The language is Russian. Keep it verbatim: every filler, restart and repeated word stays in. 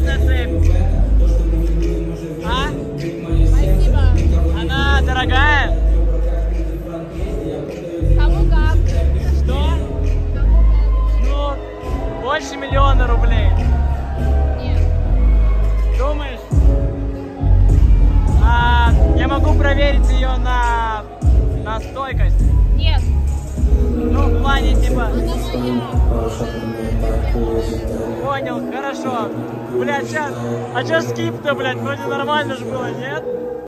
Классная цепь. А? Спасибо. Она дорогая? Кому как? Что? Кому как? Ну, больше миллиона рублей. Нет. Думаешь? А я могу проверить ее на, на стойкость? Нет. Ну, в плане типа... Она моя. Понял, хорошо. Блядь, сейчас... А чё скип-то, блядь? Вроде нормально же было, нет?